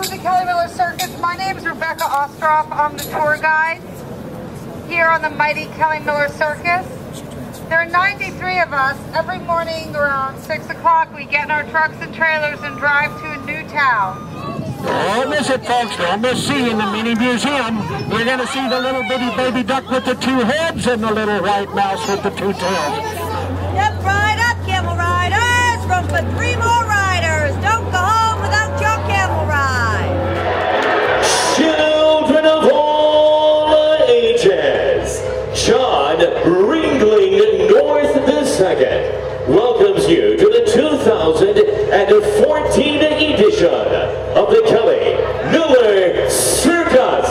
to the Kelly Miller Circus. My name is Rebecca Ostroff. I'm the tour guide here on the mighty Kelly Miller Circus. There are 93 of us. Every morning around 6 o'clock, we get in our trucks and trailers and drive to a new town. Don't miss it, folks. Don't miss seeing the mini museum. We're going to see the little bitty baby duck with the two heads and the little white mouse with the two tails. Yep, ride up, camel riders. Room for 3 more riders. Don't go home without your camel ride. Children of all ages, John Ringling North II welcomes you to the 2014 edition of the Kelly Miller Circus.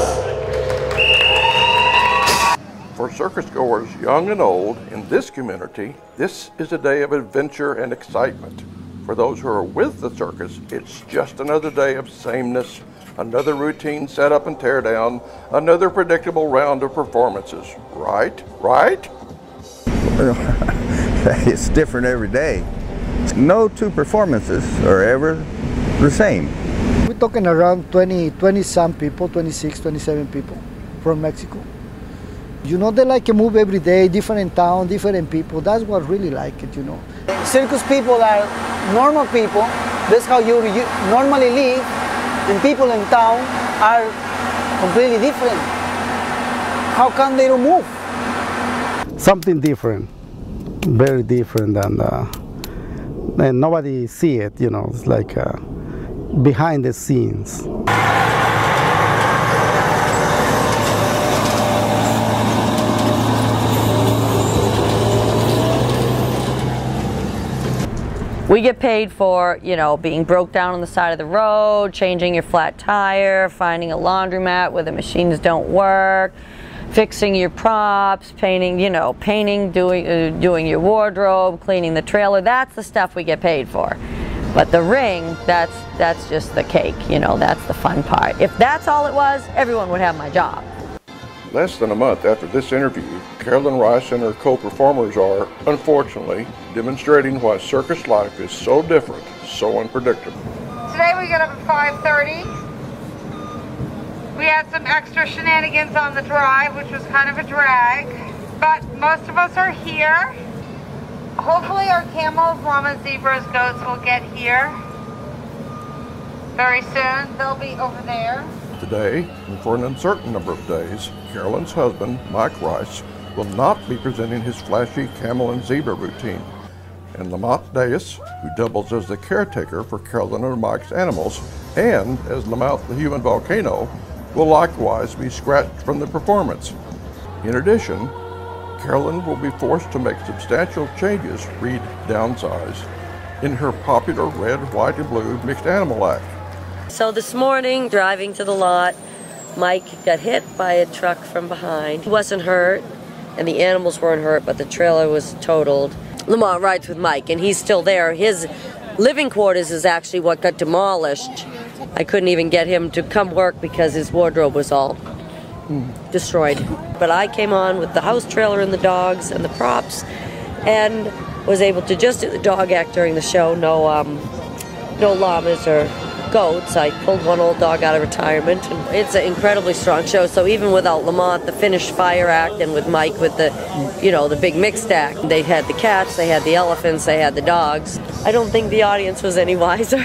For circus goers young and old in this community, this is a day of adventure and excitement. For those who are with the circus, it's just another day of sameness, another routine setup and tear down, another predictable round of performances. Right? Right? It's different every day. No two performances are ever the same. We're talking around 20 some people, 26, 27 people from Mexico. You know, they like a move every day, different town, different people. That's what really like it, you know. Circus people are normal people. That's how you normally live. And people in town are completely different. How come they don't move? Something different, very different, and nobody see it, you know. It's like behind the scenes. We get paid for, you know, being broke down on the side of the road, changing your flat tire, finding a laundromat where the machines don't work, fixing your props, painting, you know, doing your wardrobe, cleaning the trailer. That's the stuff we get paid for. But the ring, that's just the cake, you know, that's the fun part. If that's all it was, everyone would have my job. Less than a month after this interview, Carolyn Rice and her co-performers are, unfortunately, demonstrating why circus life is so different, so unpredictable. Today we get up at 5:30. We had some extra shenanigans on the drive, which was kind of a drag, but most of us are here. Hopefully our camels, llamas, zebras, goats will get here very soon. They'll be over there. Today, and for an uncertain number of days, Carolyn's husband, Mike Rice, will not be presenting his flashy camel and zebra routine. And Lamont Deus, who doubles as the caretaker for Carolyn and Mike's animals, and as Lamont the human volcano, will likewise be scratched from the performance. In addition, Carolyn will be forced to make substantial changes, read downsize, in her popular red, white, and blue mixed animal act. So this morning, driving to the lot, Mike got hit by a truck from behind. He wasn't hurt, and the animals weren't hurt, but the trailer was totaled. Lamont rides with Mike, and he's still there. His living quarters is actually what got demolished. I couldn't even get him to come work because his wardrobe was all destroyed. But I came on with the house trailer and the dogs and the props, and was able to just do the dog act during the show. No llamas or goats. I pulled one old dog out of retirement, and it's an incredibly strong show. So even without Lamont, the finished fire act, and with Mike with the, you know, the big mixed act, they had the cats, they had the elephants, they had the dogs. I don't think the audience was any wiser.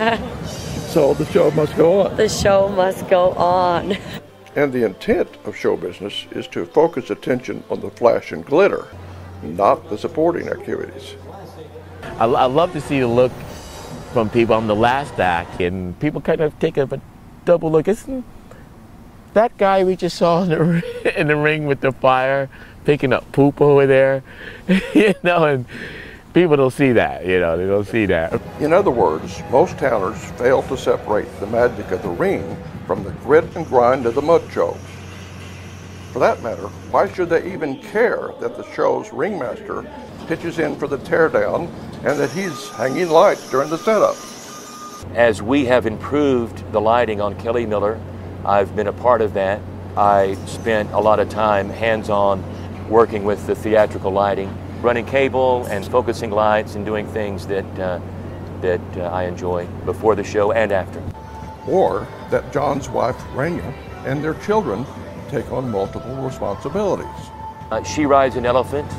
So the show must go on. The show must go on. And the intent of show business is to focus attention on the flash and glitter, not the supporting activities. I love to see the look from people on the last act, and people kind of take a double look. Isn't that guy we just saw in the ring with the fire picking up poop over there? You know, and people don't see that, you know, they don't see that. In other words, most towners fail to separate the magic of the ring from the grit and grind of the mud show. For that matter, why should they even care that the show's ringmaster pitches in for the teardown and that he's hanging lights during the setup? As we have improved the lighting on Kelly Miller, I've been a part of that. I spent a lot of time hands-on working with the theatrical lighting, running cable and focusing lights and doing things that I enjoy before the show and after. or that John's wife, Rania, and their children take on multiple responsibilities. She rides an elephant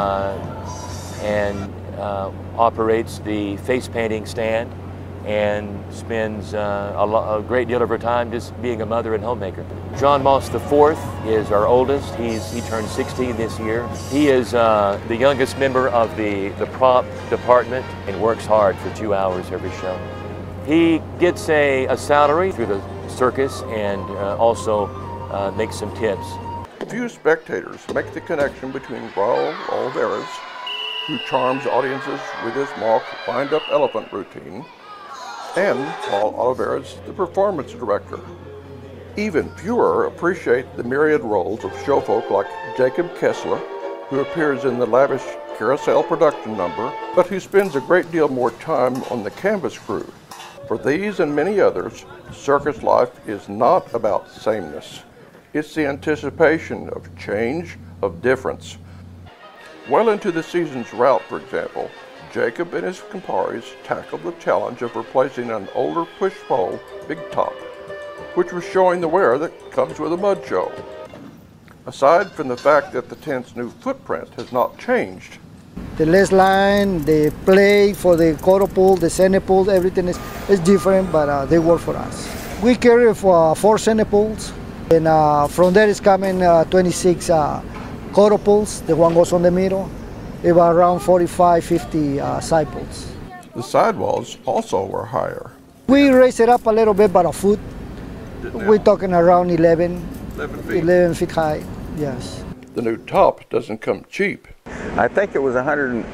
and operates the face painting stand and spends a great deal of her time just being a mother and homemaker. John Moss IV is our oldest. He turned 16 this year. He is the youngest member of the prop department and works hard for 2 hours every show. He gets a salary through the circus and also makes some tips. Few spectators make the connection between Raul Oliveras, who charms audiences with his mock wind-up elephant routine, and Paul Oliveras, the performance director. Even fewer appreciate the myriad roles of showfolk like Jacob Kessler, who appears in the lavish carousel production number, but who spends a great deal more time on the canvas crew. For these and many others, circus life is not about sameness. It's the anticipation of change, of difference. Well into the season's route, for example, Jacob and his compares tackled the challenge of replacing an older push-pole big top, which was showing the wear that comes with a mud show. Aside from the fact that the tent's new footprint has not changed, the less line, the play for the quarter pole, the center pole, everything is different, but they work for us. We carry 4 center poles, and from there is coming 26 quarter poles. The one goes on the middle. About around 45, 50 side poles. the sidewalls also were higher. We raised it up a little bit, but a foot. We're talking around 11 feet high, yes. The new top doesn't come cheap. I think it was $105,000,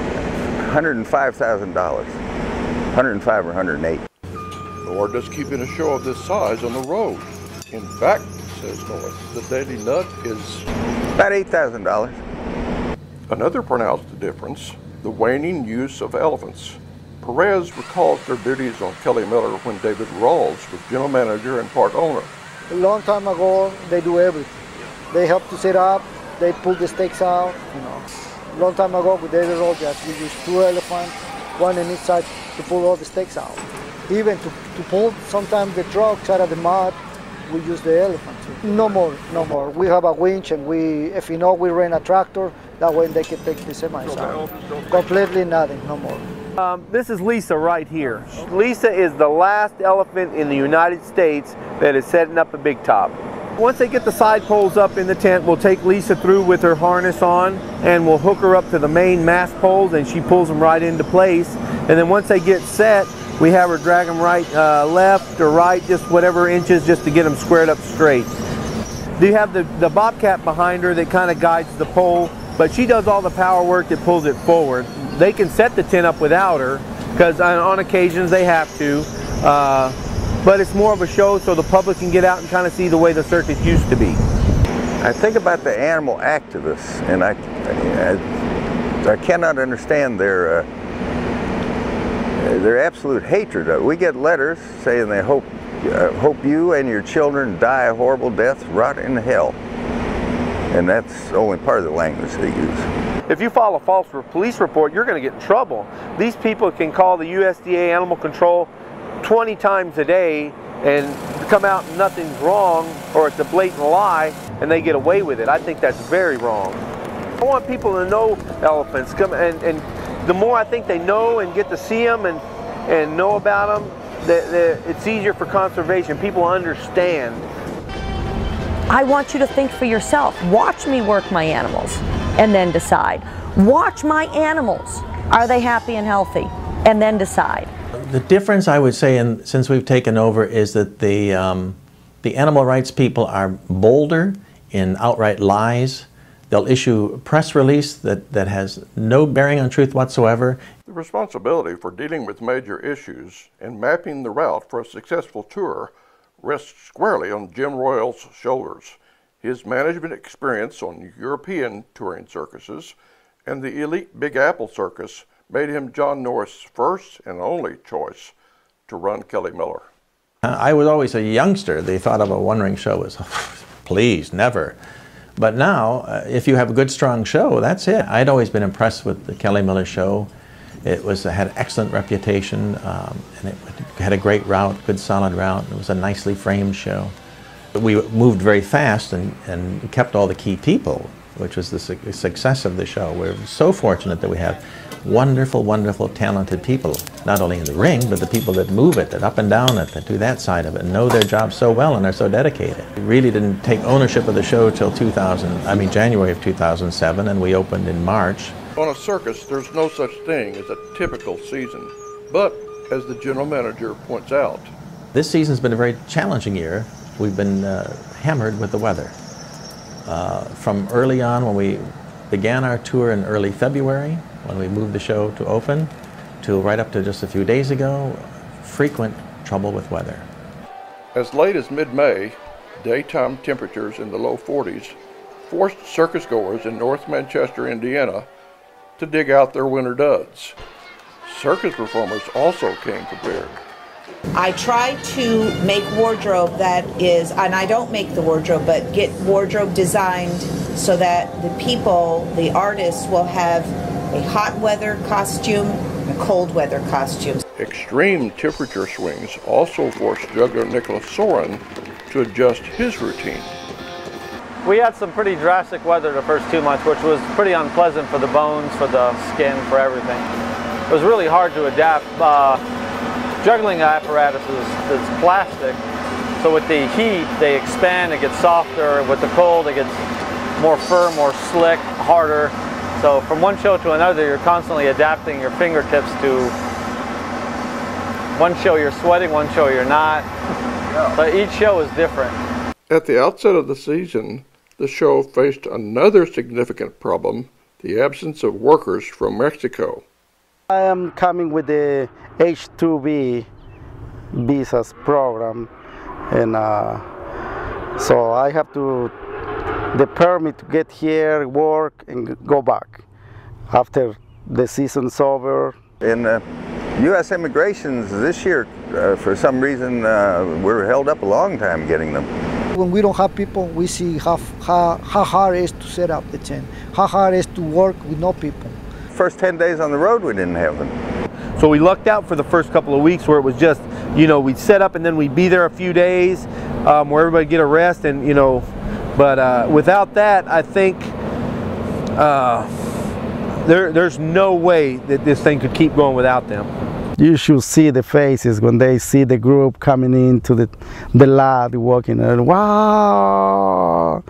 105 or 108. Nor does keeping a show of this size on the road. In fact, says Norris, the daily nut is about $8,000. Another pronounced difference, the waning use of elephants. Perez recalls their duties on Kelly Miller when David Rawls was general manager and part owner. A long time ago, they do everything. They help to set up, they pull the stakes out, A long time ago with David Rawls, we used 2 elephants, one on each side to pull all the stakes out. Even to pull sometimes the trucks out of the mud, we use the elephant too. No more. We have a winch, and if we rent a tractor, that way they can take the semis out. Completely nothing, no more. This is Lisa right here. Lisa is the last elephant in the United States that is setting up a big top. Once they get the side poles up in the tent, we'll take Lisa through with her harness on, and we'll hook her up to the main mast poles, and she pulls them right into place. And then once they get set, we have her drag them right, left or right, just whatever inches, just to get them squared up straight. You have the bobcat behind her that kind of guides the pole, but she does all the power work that pulls it forward. They can set the tent up without her, because on occasions they have to, but it's more of a show so the public can get out and kind of see the way the circus used to be. I think about the animal activists, and I cannot understand their absolute hatred of it. We get letters saying they hope you and your children die a horrible death, rot in hell. And that's only part of the language they use. If you file a false police report, you're going to get in trouble. These people can call the USDA Animal Control 20 times a day and come out and nothing's wrong, or it's a blatant lie, and they get away with it. I think that's very wrong. I want people to know elephants, and the more I think they know and get to see them and know about them, it's easier for conservation. People understand. I want you to think for yourself. Watch me work my animals and then decide. Watch my animals. Are they happy and healthy? And then decide. The difference, I would say, since we've taken over, is that the animal rights people are bolder in outright lies. They'll issue a press release that has no bearing on truth whatsoever. The responsibility for dealing with major issues and mapping the route for a successful tour rests squarely on Jim Royal's shoulders. His management experience on European touring circuses and the elite Big Apple Circus made him John Norris' first and only choice to run Kelly Miller. I was always a youngster. They thought of a one-ring show as, please, never. But now, if you have a good, strong show, that's it. I'd always been impressed with the Kelly Miller show. It had an excellent reputation, and it had a great route, good solid route. It was a nicely framed show. We moved very fast and kept all the key people, which was the success of the show. We're so fortunate that we have wonderful, wonderful, talented people, not only in the ring, but the people that move it, that up and down it, that do that side of it, and know their job so well and are so dedicated. We really didn't take ownership of the show till January of 2007, and we opened in March. On a circus, there's no such thing as a typical season, but as the general manager points out, this season's been a very challenging year. We've been hammered with the weather. From early on, when we began our tour in early February, when we moved the show to open, to right up to just a few days ago, frequent trouble with weather. As late as mid-May, daytime temperatures in the low 40s forced circus goers in North Manchester, Indiana, to dig out their winter duds. Circus performers also came prepared. I try to make wardrobe that is, and I don't make the wardrobe, but get wardrobe designed so that the people, the artists, will have a hot weather costume and a cold weather costume. Extreme temperature swings also forced juggler Nicholas Soren to adjust his routine. We had some pretty drastic weather the first 2 months, which was pretty unpleasant for the bones, for the skin, for everything. It was really hard to adapt. Juggling apparatus is plastic, so with the heat they expand, it gets softer. With the cold it gets more firm, more slick, harder. So from one show to another you're constantly adapting your fingertips to one show you're sweating, one show you're not. But each show is different. At the outset of the season, the show faced another significant problem, the absence of workers from Mexico. I am coming with the H-2B visas program, and so I have the permit to get here, work, and go back after the season's over. In U.S. immigrations this year, for some reason, we're held up a long time getting them. When we don't have people, we see how hard it is to set up the tent, how hard it is to work with no people. First 10 days on the road, we didn't have them. So we lucked out for the first couple of weeks where it was just, you know, we'd set up and then we'd be there a few days where everybody get a rest, and, you know, but without that, I think there's no way that this thing could keep going without them. You should see the faces when they see the group coming into the lot, walking, and wow,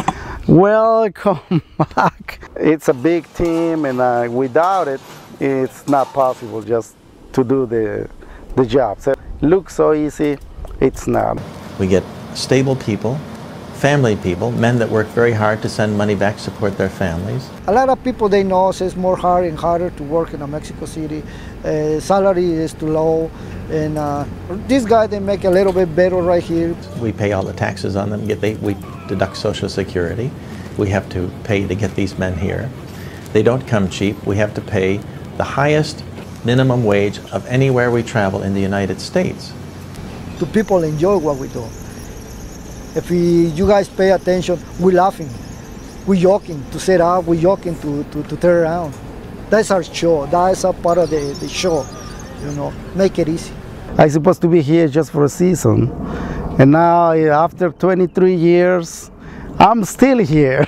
welcome back. It's a big team, and without it, it's not possible just to do the job. So it looks so easy, it's not. We get stable people, family people, men that work very hard to send money back to support their families. A lot of people, they know it's more hard and harder to work in Mexico City. Salary is too low, and these guys, they make a little bit better right here. We pay all the taxes on them, we deduct Social Security. We have to pay to get these men here. They don't come cheap. We have to pay the highest minimum wage of anywhere we travel in the United States. The people enjoy what we do. If you guys pay attention, we're laughing, we're joking to set up, we're joking to turn around. That's our show, that's a part of the show, you know, make it easy. I'm supposed to be here just for a season, and now after 23 years, I'm still here.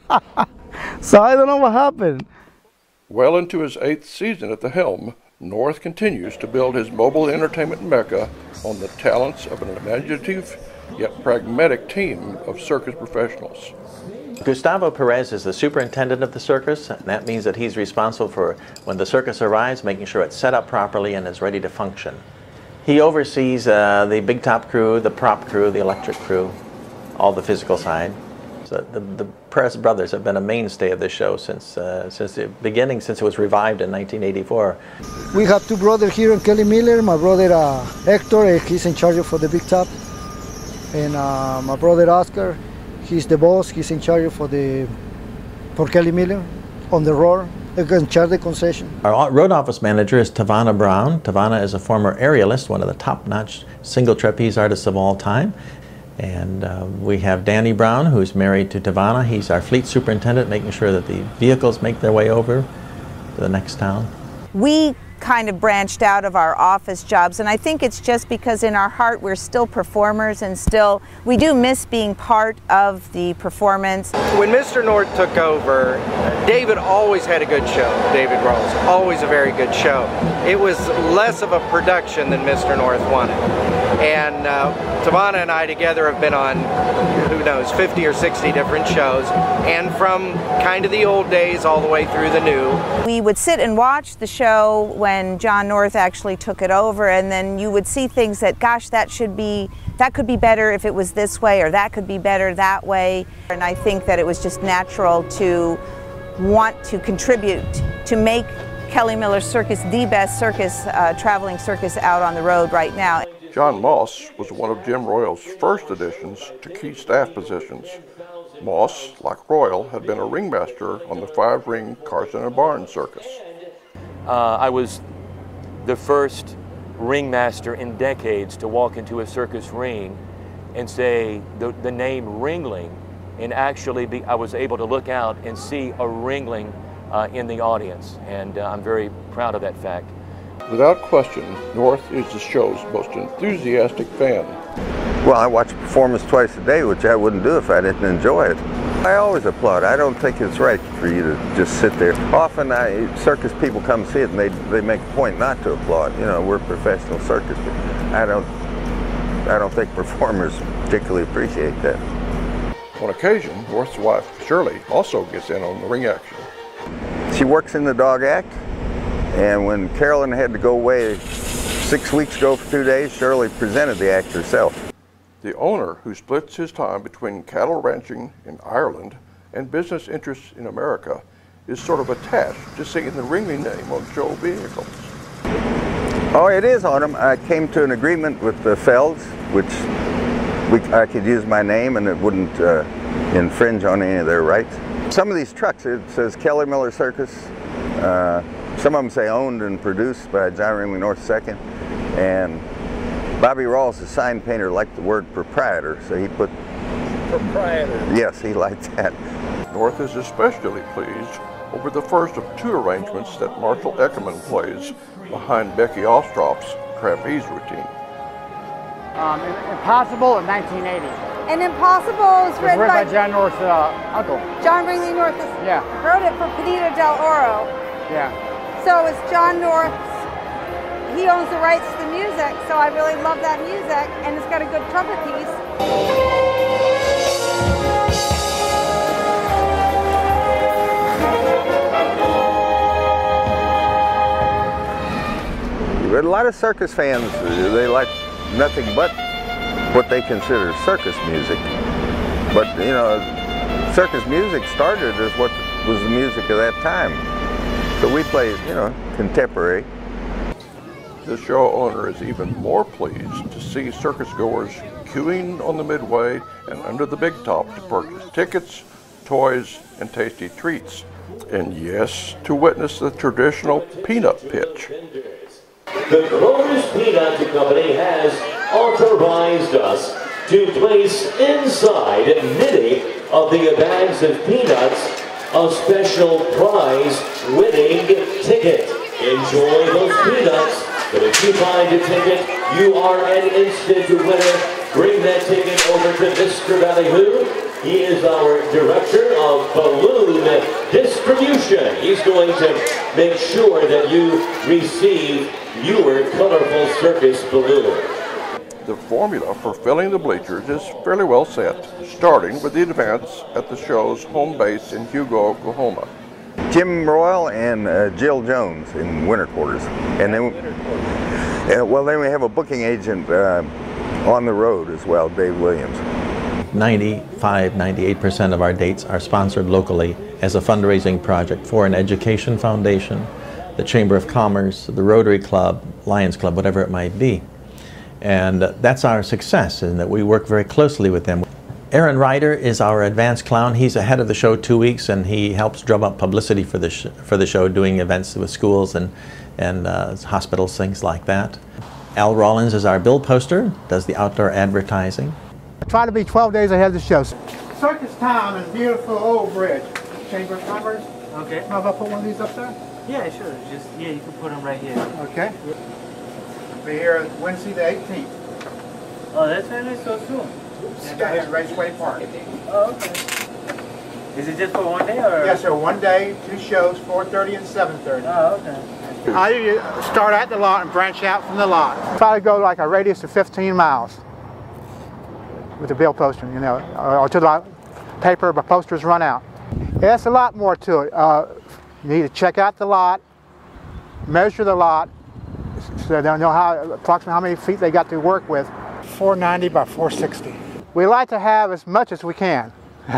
So I don't know what happened. Well into his 8th season at the helm, North continues to build his mobile entertainment mecca on the talents of an imaginative yet pragmatic team of circus professionals. Gustavo Perez is the superintendent of the circus, and that means that he's responsible for, when the circus arrives, making sure it's set up properly and is ready to function. He oversees the big top crew, the prop crew, the electric crew, all the physical side. So the Perez brothers have been a mainstay of the show since the beginning, since it was revived in 1984. We have two brothers here in Kelly Miller. My brother Hector, he's in charge for the big top. And my brother Oscar, he's the boss. He's in charge for Kelly Miller on the roar. He can charge the concession. Our road office manager is Tavana Brown. Tavana is a former aerialist, one of the top-notch single trapeze artists of all time. And we have Danny Brown, who's married to Tavana. He's our fleet superintendent, making sure that the vehicles make their way over to the next town. we kind of branched out of our office jobs, and I think it's just because in our heart we're still performers and still we do miss being part of the performance. When Mr. North took over, David always had a good show. David Rawls, always a very good show. It was less of a production than Mr. North wanted. And Tavana and I together have been on, who knows, 50 or 60 different shows, and from kind of the old days all the way through the new. We would sit and watch the show when John North actually took it over, and then you would see things that, gosh, that could be better if it was this way, or that could be better that way. And I think that it was just natural to want to contribute to make Kelly Miller Circus the best circus, traveling circus out on the road right now. John Moss was one of Jim Royal's first additions to key staff positions. Moss, like Royal, had been a ringmaster on the 5-ring Carson and Barnes Circus. I was the first ringmaster in decades to walk into a circus ring and say the name Ringling, and actually I was able to look out and see a Ringling in the audience, and I'm very proud of that fact. Without question, North is the show's most enthusiastic fan. Well, I watch a performance twice a day, which I wouldn't do if I didn't enjoy it. I always applaud. I don't think it's right for you to just sit there. Often circus people come see it and they make a point not to applaud. You know, we're professional circus, but I don't think performers particularly appreciate that. On occasion, North's wife, Shirley, also gets in on the ring action. She works in the dog act, and when Carolyn had to go away 6 weeks ago for 2 days, Shirley presented the act herself. The owner, who splits his time between cattle ranching in Ireland and business interests in America, is sort of attached to seeing the Ringling name on show vehicles. Oh, it is on them. I came to an agreement with the Felds, which I could use my name and it wouldn't infringe on any of their rights. Some of these trucks, it says Kelly Miller Circus. Some of them say owned and produced by John Ringling North II. And Bobby Rawls, the sign painter, liked the word proprietor, so he put... Proprietor? Yes, he liked that. North is especially pleased over the first of 2 arrangements that Marshall Eckerman plays behind Becky Ostrop's trapeze routine. Impossible in 1980. And Impossible is written by John North's uncle. John Ringling North Yeah. wrote it for Pedro del Oro. Yeah. So it's John North's, he owns the rights to the music, so I really love that music, and it's got a good trumpet piece. But a lot of circus fans, they like nothing but what they consider circus music. But, you know, circus music started as what was the music of that time. So we play, you know, contemporary. The show owner is even more pleased to see circus goers queuing on the midway and under the big top to purchase tickets, toys, and tasty treats. And yes, to witness the traditional peanut pitch. The Growers Peanut Company has authorized us to place inside many of the bags of peanuts a special prize winning ticket. Enjoy those peanuts, but if you find a ticket, you are an instant winner. Bring that ticket over to Mr. Ballyhoo. He is our Director of Balloon Distribution. He's going to make sure that you receive your colorful circus balloon. The formula for filling the bleachers is fairly well set, starting with the advance at the show's home base in Hugo, Oklahoma. Jim Royal and Jill Jones in winter quarters. And then, well, then we have a booking agent on the road as well, Dave Williams. 95–98% of our dates are sponsored locally as a fundraising project for an education foundation, the Chamber of Commerce, the Rotary Club, Lions Club, whatever it might be. And that's our success, in that we work very closely with them. Aaron Ryder is our advance clown. He's ahead of the show 2 weeks, and he helps drum up publicity for the show, doing events with schools and hospitals, things like that. Al Rollins is our bill poster, does the outdoor advertising. I try to be 12 days ahead of the show. Circus Town is beautiful old bridge. Chamber of Commerce. Okay. How about put one of these up there? Yeah, sure. Just, yeah, you can put them right here. Okay. We're here Wednesday the 18th. Oh, that's really so soon. Yeah, here at Raceway Park. Oh, okay. Is it just for one day or? Yes, sir. One day, 2 shows, 4:30 and 7:30. Oh, okay. I usually start at the lot and branch out from the lot. Try to go like a radius of 15 miles with the bill posting, you know, or to the paper, but posters run out. Yeah, it's a lot more to it. You need to check out the lot, measure the lot, so they'll know approximately how many feet they got to work with. 490 by 460. We like to have as much as we can.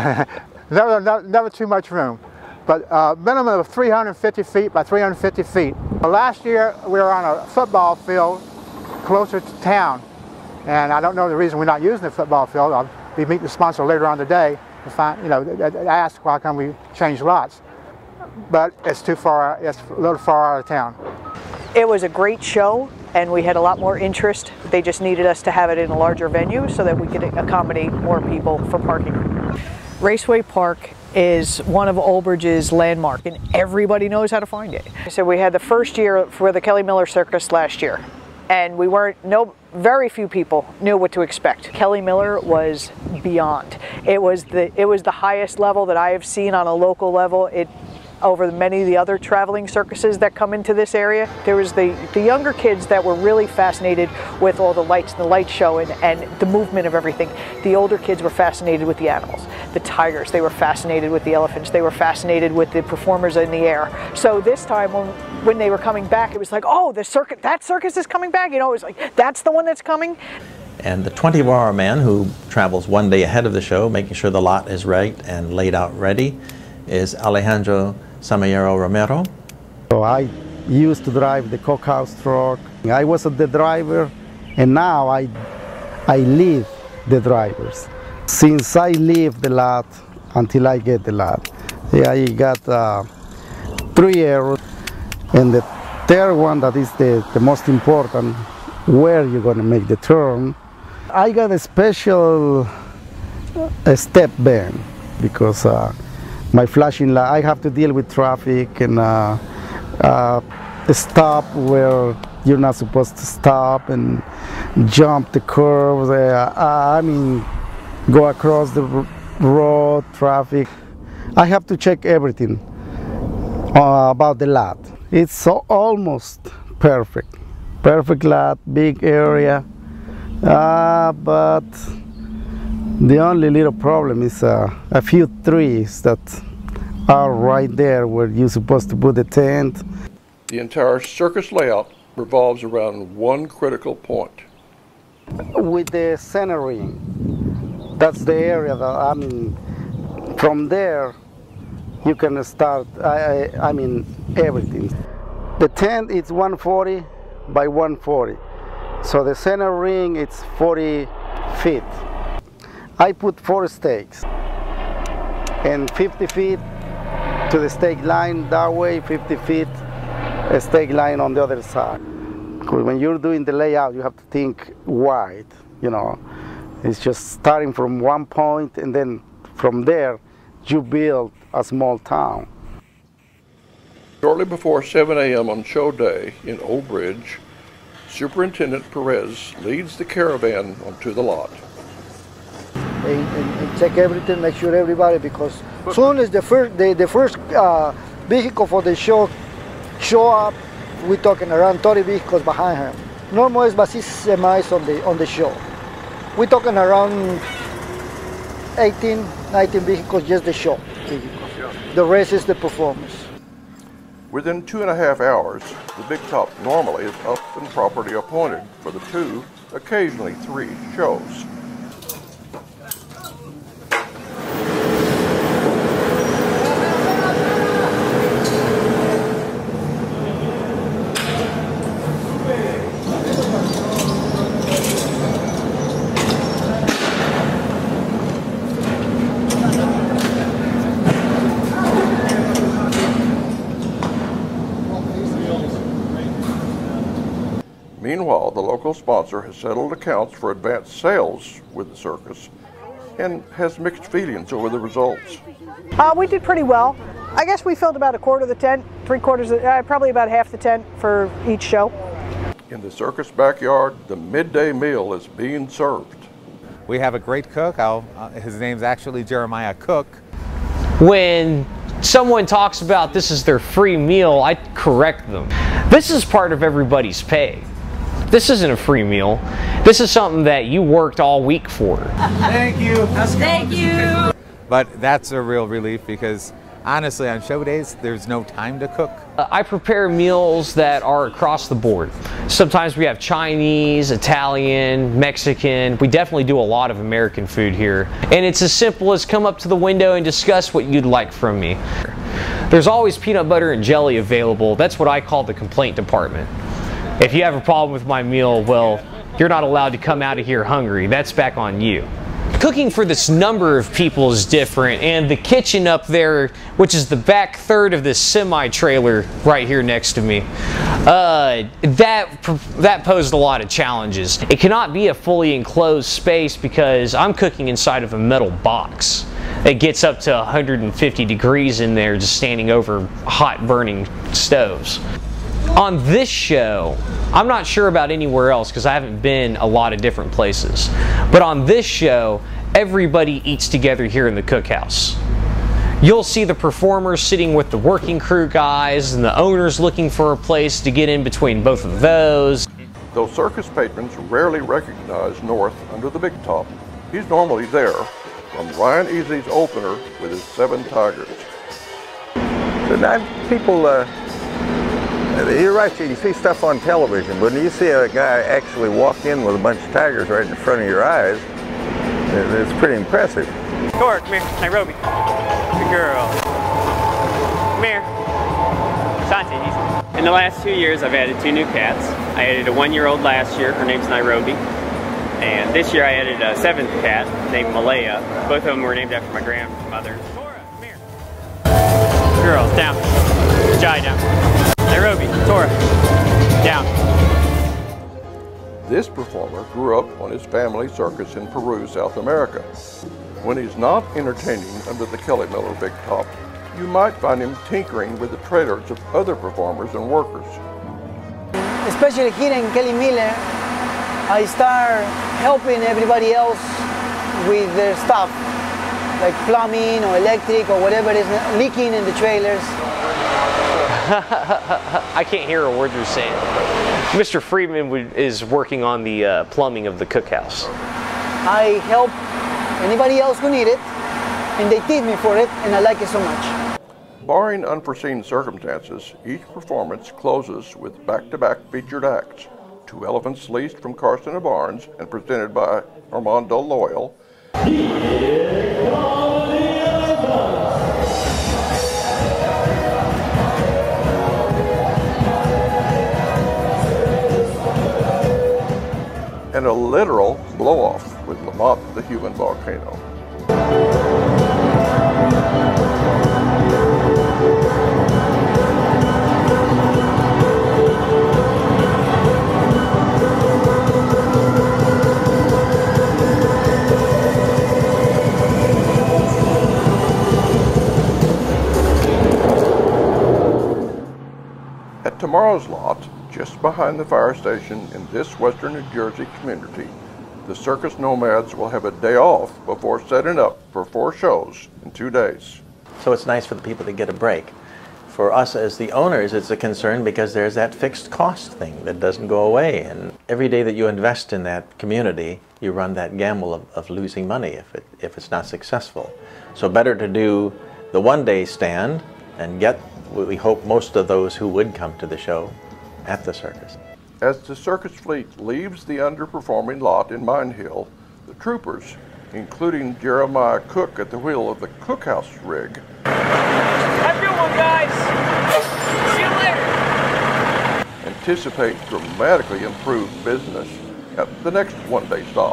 never too much room, but minimum of 350 feet by 350 feet. Last year we were on a football field closer to town, and I don't know the reason we're not using the football field. I'll be meeting the sponsor later on today to find, you know, ask why come we changed lots. But it's too far, it's a little far out of town. It was a great show, and we had a lot more interest. They just needed us to have it in a larger venue so that we could accommodate more people for parking. Raceway Park is one of Old Bridge's landmark, and everybody knows how to find it. So we had the first year for the Kelly Miller Circus last year, and very few people knew what to expect. Kelly Miller was beyond. It was the highest level that I have seen on a local level. Over many of the other traveling circuses that come into this area. There was the younger kids that were really fascinated with all the lights and the light show and the movement of everything. The older kids were fascinated with the animals. The tigers, they were fascinated with the elephants. They were fascinated with the performers in the air. So this time when they were coming back, it was like, oh, that circus is coming back. You know, it was like, that's the one that's coming. And the 24-hour man who travels one day ahead of the show, making sure the lot is right and laid out ready, is Alejandro Samillero Romero. So I used to drive the cookhouse truck. I was the driver, and now I leave the drivers. Since I leave the lot until I get the lot, I got 3 errors, and the third one that is the most important, where you're going to make the turn. I got a special step band because my flashing light, I have to deal with traffic and stop where you're not supposed to stop and jump the curves. I mean, go across the road, traffic. I have to check everything about the lot. It's almost perfect. Perfect lot, big area, but the only little problem is a few trees that are right there where you're supposed to put the tent. The entire circus layout revolves around one critical point. With the center ring, that's the area that, I mean, from there you can start, I mean, everything. The tent is 140 by 140, so the center ring is 40 feet. I put 4 stakes and 50 feet to the stake line that way, 50 feet a stake line on the other side. When you're doing the layout, you have to think wide, you know. It's just starting from one point, and then from there, you build a small town. Shortly before 7 a.m. on show day in Old Bridge, Superintendent Perez leads the caravan onto the lot. And check everything, make sure everybody, because as soon as the first vehicle for the show up, we're talking around 30 vehicles behind her. Normally it's about 6 semis on the show. We're talking around 18, 19 vehicles, just the show. The rest is the performance. Within 2.5 hours, the big top normally is up and properly appointed for the 2, occasionally 3 shows. Meanwhile, the local sponsor has settled accounts for advanced sales with the circus and has mixed feelings over the results. We did pretty well. I guess we filled about a quarter of the tent, probably about half the tent for each show. In the circus backyard, the midday meal is being served. We have a great cook. His name's actually Jeremiah Cook. When someone talks about this is their free meal, I correct them. This is part of everybody's pay. This isn't a free meal. This is something that you worked all week for. Thank you. Thank you. But that's a real relief because honestly on show days there's no time to cook. I prepare meals that are across the board. Sometimes we have Chinese, Italian, Mexican. We definitely do a lot of American food here. And it's as simple as come up to the window and discuss what you'd like from me. There's always peanut butter and jelly available. That's what I call the complaint department. If you have a problem with my meal, well, you're not allowed to come out of here hungry. That's back on you. Cooking for this number of people is different, and the kitchen up there, which is the back third of this semi-trailer right here next to me, that posed a lot of challenges. It cannot be a fully enclosed space because I'm cooking inside of a metal box. It gets up to 150 degrees in there just standing over hot burning stoves. On this show, I'm not sure about anywhere else because I haven't been a lot of different places, but on this show, everybody eats together here in the cookhouse. You'll see the performers sitting with the working crew guys and the owners looking for a place to get in between both of those. Though circus patrons rarely recognize North under the big top, he's normally there, from Ryan Easy's opener with his 7 tigers. So now people, you're right, you see stuff on television, but when you see a guy actually walk in with a bunch of tigers right in front of your eyes, it's pretty impressive. Tor, come here, Nairobi. Good girl. Come here. Santi. In the last 2 years, I've added 2 new cats. I added a 1-year-old last year, her name's Nairobi. And this year I added a 7th cat named Malaya. Both of them were named after my grandmother. Tora, come here. Girls, down. Jai, down. Nairobi, Tora, down. This performer grew up on his family circus in Peru, South America. When he's not entertaining under the Kelly Miller big top, you might find him tinkering with the trailers of other performers and workers. Especially here in Kelly Miller, I start helping everybody else with their stuff, like plumbing or electric or whatever is leaking in the trailers. I can't hear a word you're saying. Mr. Friedman is working on the plumbing of the cookhouse. I help anybody else who need it, and they teach me for it, and I like it so much. Barring unforeseen circumstances, each performance closes with back-to-back featured acts. 2 elephants leased from Carson and Barnes and presented by Armando Loyal. And a literal blow-off with Lamont the human volcano. At tomorrow's lot, just behind the fire station in this western New Jersey community, the circus nomads will have a day off before setting up for 4 shows in 2 days. So it's nice for the people to get a break. For us as the owners, it's a concern because there's that fixed cost thing that doesn't go away. And every day that you invest in that community, you run that gamble of losing money if it's not successful. So better to do the 1-day stand and get, we hope, most of those who would come to the show at the circus. As the circus fleet leaves the underperforming lot in Mine Hill, the troopers, including Jeremiah Cook at the wheel of the cookhouse rig, Have a good one, guys. See you later. anticipate dramatically improved business at the next 1-day stop.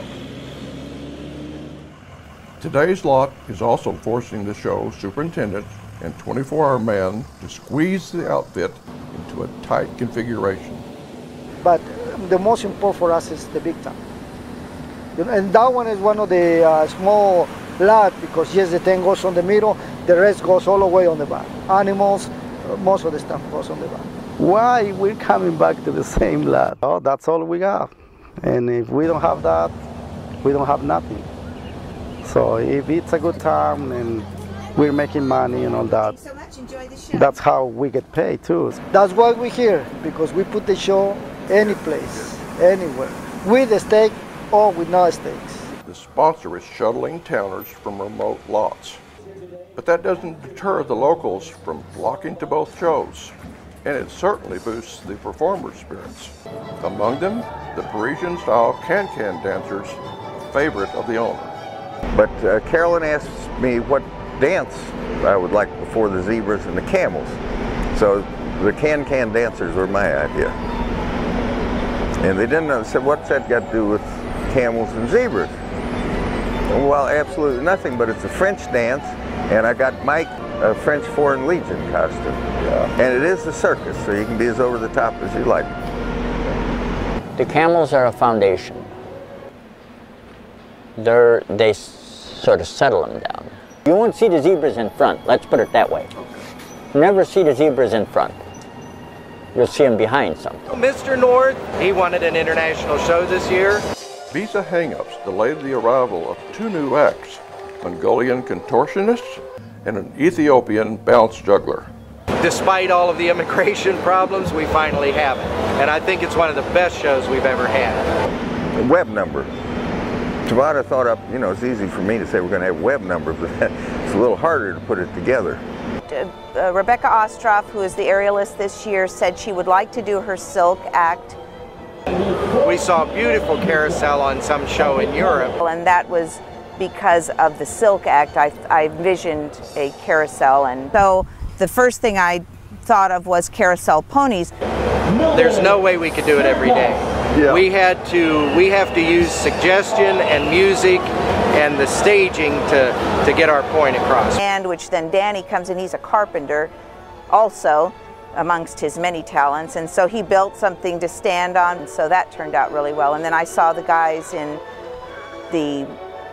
Today's lot is also forcing the show superintendent and 24-hour man to squeeze the outfit into a tight configuration. But the most important for us is the big top. And that one is one of the small lot because yes, the tent goes on the middle, The rest goes all the way on the back. Animals, most of the stuff goes on the back. Why we're coming back to the same lot? Oh, that's all we got. And if we don't have that, we don't have nothing. So if it's a good time and we're making money and all that, that's how we get paid too. That's why we're here, because we put the show any place, anywhere, with a steak or with no steaks. The sponsor is shuttling towners from remote lots. But that doesn't deter the locals from flocking to both shows, and it certainly boosts the performer experience. Among them, the Parisian-style can-can dancers, favorite of the owner. But Carolyn asked me what dance I would like before the zebras and the camels. So the can-can dancers were my idea. And they didn't know, said, what's that got to do with camels and zebras? Well, absolutely nothing, but it's a French dance, and I got Mike a French Foreign Legion costume. And it is a circus, so you can be as over the top as you like. The camels are a foundation. They sort of settle them down. You won't see the zebras in front, let's put it that way. You never see the zebras in front. You'll see them behind something. Mr. North, he wanted an international show this year. Visa hangups delayed the arrival of 2 new acts, Mongolian contortionists and an Ethiopian bounce juggler. Despite all of the immigration problems, we finally have it. And I think it's one of the best shows we've ever had. The web number. Tabata thought up, you know, it's easy for me to say we're going to have a web number, but it's a little harder to put it together. Rebecca Ostroff, who is the aerialist this year, said she would like to do her silk act. We saw a beautiful carousel on some show in Europe. And that was because of the silk act. I envisioned a carousel, and so the first thing I thought of was carousel ponies. There's no way we could do it every day. Yeah. We have to use suggestion and music and the staging to get our point across. And which then Danny comes in, he's a carpenter also, amongst his many talents, and so he built something to stand on, and so that turned out really well. And then I saw the guys in the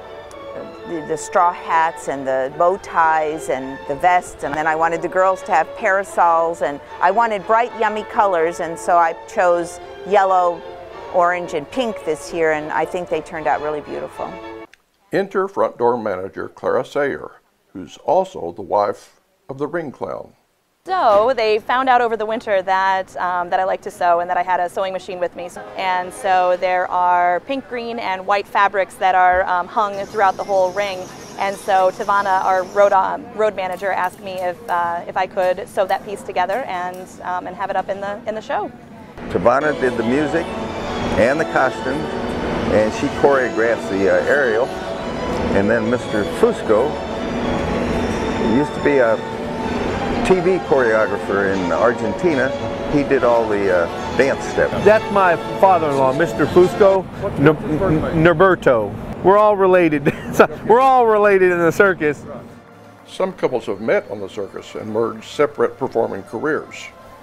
straw hats and the bow ties and the vests, and then I wanted the girls to have parasols, and I wanted bright, yummy colors, and so I chose yellow, orange, and pink this year, and I think they turned out really beautiful. Enter front door manager Clara Sayer, who's also the wife of the ring clown. So they found out over the winter that, that I like to sew and that I had a sewing machine with me. And so there are pink, green, and white fabrics that are hung throughout the whole ring. And so Tavana, our road manager, asked me if I could sew that piece together and have it up in the show. Tavana did the music and the costumes, and she choreographed the aerial. And then Mr. Fusco used to be a TV choreographer in Argentina. He did all the dance steps. That's my father-in-law, Mr. Fusco, Norberto. We're all related. We're all related in the circus. Some couples have met on the circus and merged separate performing careers.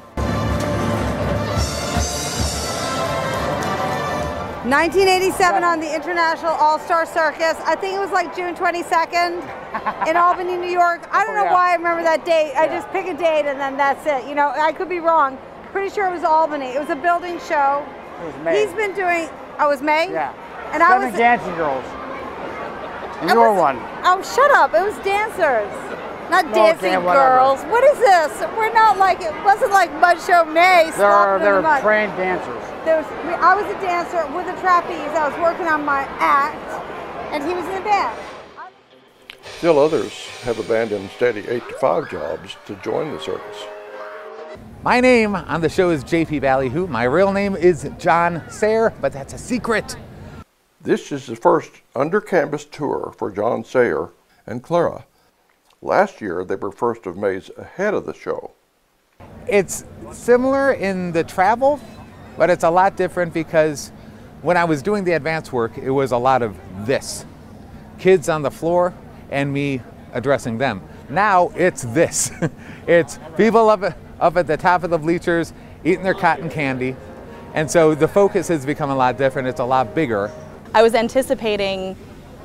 1987 on the International All-Star Circus. I think it was like June 22nd in Albany, New York. I don't know why I remember that date. I just pick a date and then that's it. You know, I could be wrong. Pretty sure it was Albany. It was a building show. It was May. He's been doing, oh, it was May? Yeah. And 7 dancing girls. And you were one. Oh, shut up. It was dancers. Not dancing girls. What is this? We're not like, it wasn't like Mud Show May. There were trained dancers. I was a dancer with a trapeze. I was working on my act, and he was in the band. Still others have abandoned steady 8-to-5 jobs to join the circus. My name on the show is JP Ballyhoo. My real name is John Sayer, but that's a secret. This is the first under-canvas tour for John Sayer and Clara. Last year, they were first of May's ahead of the show. It's similar in the travel, but it's a lot different because when I was doing the advance work, it was a lot of this. Kids on the floor and me addressing them. Now it's this. It's people up at the top of the bleachers eating their cotton candy. And so the focus has become a lot different. It's a lot bigger. I was anticipating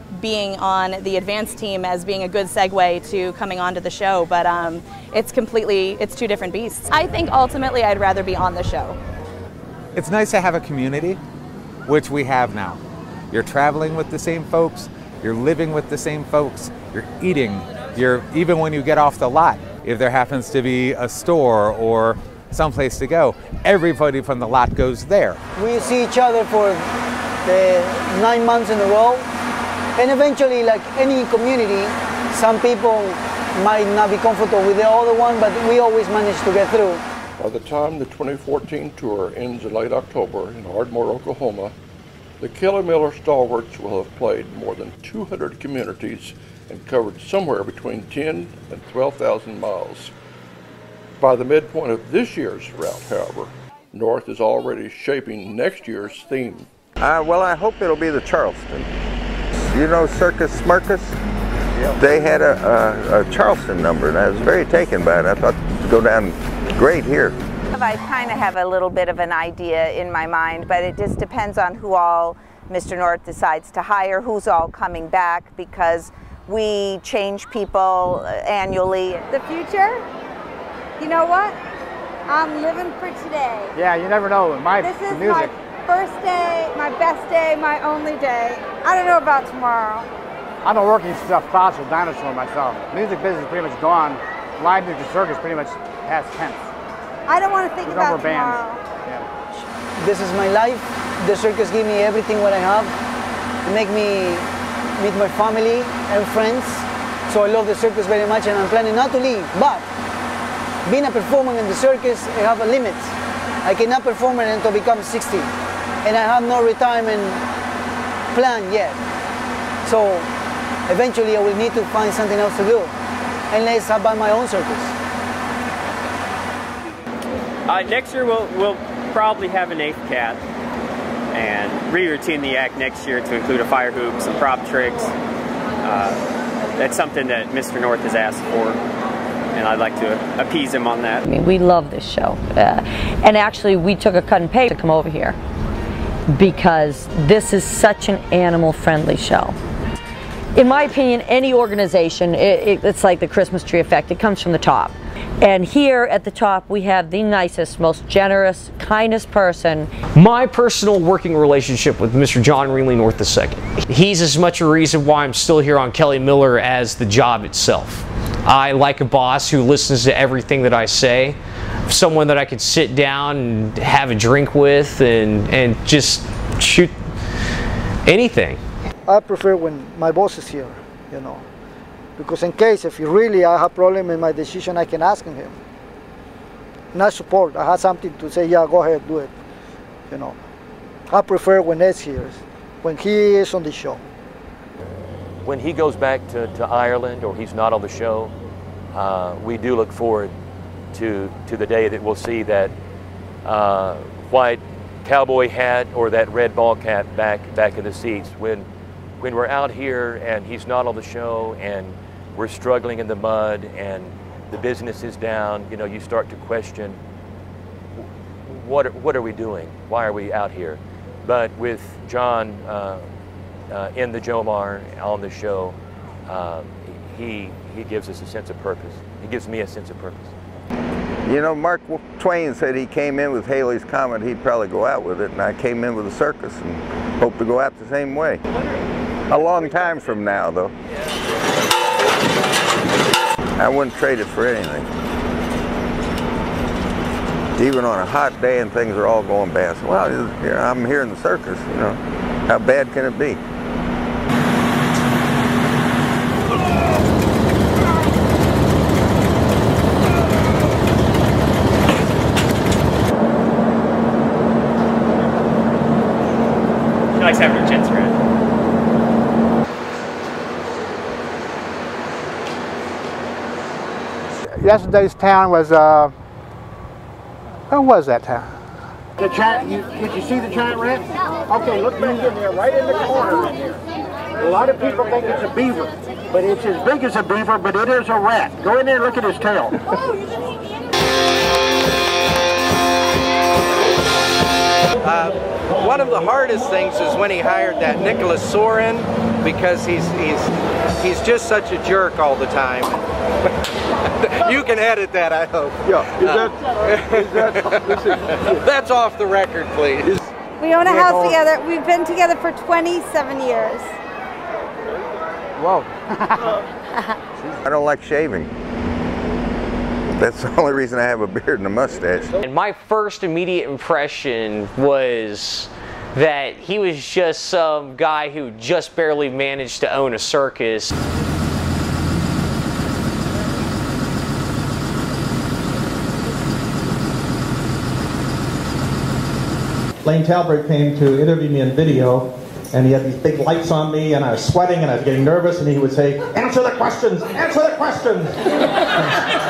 being on the advanced team as being a good segue to coming onto the show, but it's two different beasts. I think ultimately I'd rather be on the show. It's nice to have a community, which we have now. You're traveling with the same folks, you're living with the same folks, you're eating, even when you get off the lot, if there happens to be a store or someplace to go, everybody from the lot goes there. We see each other for the 9 months in a row, and eventually, like any community, some people might not be comfortable with the other one, but we always manage to get through. By the time the 2014 tour ends in late October in Ardmore, Oklahoma, the Kelly Miller stalwarts will have played more than 200 communities and covered somewhere between 10 and 12,000 miles. By the midpoint of this year's route, however, North is already shaping next year's theme. Well, I hope it'll be the Charleston. You know Circus Smirkus? Yep. They had a Charleston number, and I was very taken by it. I thought it would go down great here. I kind of have a little bit of an idea in my mind, but it just depends on who all Mr. North decides to hire, who's all coming back, because we change people annually. The future? You know what? I'm living for today. Yeah, you never know. This is my first day, my best day, my only day. I don't know about tomorrow. I'm a working stuff fossil dinosaur myself. Music business is pretty much gone. Live music circus pretty much past tense. I don't want to think about tomorrow. Yeah. This is my life. The circus gives me everything what I have. It make me meet my family and friends. So I love the circus very much, and I'm planning not to leave. But being a performer in the circus, I have a limit. I cannot perform it until I become 60. And I have no retirement plan yet. So eventually I will need to find something else to do, unless I buy my own circus. Next year we'll probably have an 8th cat and re-routine the act next year to include a fire hoop, some prop tricks. That's something that Mr. North has asked for, and I'd like to appease him on that. I mean, we love this show. And actually, we took a cut and pay to come over here because this is such an animal-friendly show. In my opinion, any organization, it's like the Christmas tree effect. It comes from the top. And here at the top, we have the nicest, most generous, kindest person. My personal working relationship with Mr. John Ringling North II. He's as much a reason why I'm still here on Kelly Miller as the job itself. I like a boss who listens to everything that I say, someone that I can sit down and have a drink with and just shoot anything. I prefer when my boss is here, you know, because in case if I have problem in my decision, I can ask him. Not support. I have something to say. Yeah, go ahead, do it. You know, I prefer when Ed's here, when he is on the show. When he goes back to Ireland or he's not on the show, we do look forward to the day that we'll see that white cowboy hat or that red ball cap back in the seats. When we're out here and he's not on the show and we're struggling in the mud and the business is down, you know, you start to question, what are we doing? Why are we out here? But with John in the Jomar on the show, he gives us a sense of purpose. He gives me a sense of purpose. You know, Mark Twain said he came in with Haley's Comet, he'd probably go out with it, and I came in with a circus and hope to go out the same way. A long time from now, though. I wouldn't trade it for anything. Even on a hot day and things are all going bad. So, well, you know, I'm here in the circus, you know. How bad can it be? She likes having her chin spread. Yesterday's town was, where was that town? The giant, did you see the giant rat? Okay, look, he's in there, right in the corner right here. A lot of people think it's a beaver, but it's as big as a beaver, but it is a rat. Go in there and look at his tail. One of the hardest things is when he hired that Nicholas Soren, because he's just such a jerk all the time. You can edit that, I hope. Yeah, listen. That's off the record, please. We own a house together. We've been together for 27 years. Whoa. I don't like shaving. That's the only reason I have a beard and a mustache. And my first immediate impression was that he was just some guy who just barely managed to own a circus. Lane Talbert came to interview me in video, and he had these big lights on me, and I was sweating, and I was getting nervous, and he would say, "Answer the questions! Answer the questions!"